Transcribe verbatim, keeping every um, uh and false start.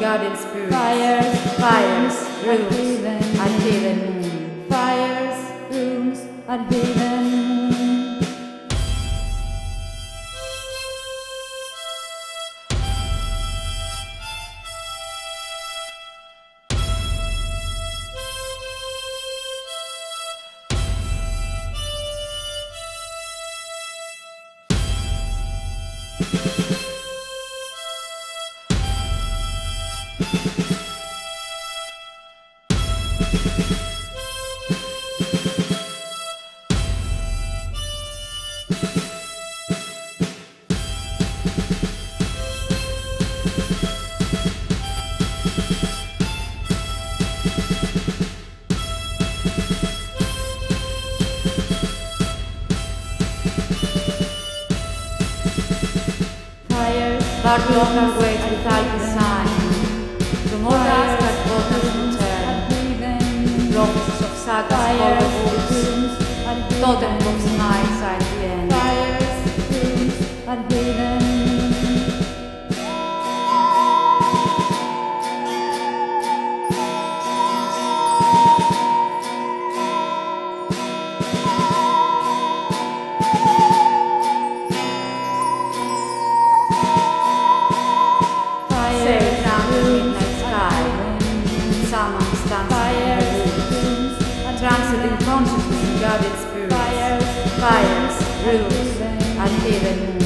guardian spirits, Fires, fires, rooms, rooms, and and hidden moon. Fires, rooms, and hidden moon. But we often wait without the sign. From all tasks that brought us return. The offices of sagas, horror wolves, totem of smiles at the end. Fires, rooms, and hidden moon. Sail down the midnight sky. Someone stands Fires, in the rooms, woods. and Transcending consciousness and guarded spirits. Fires, Fires, rooms, hidden and hidden moon.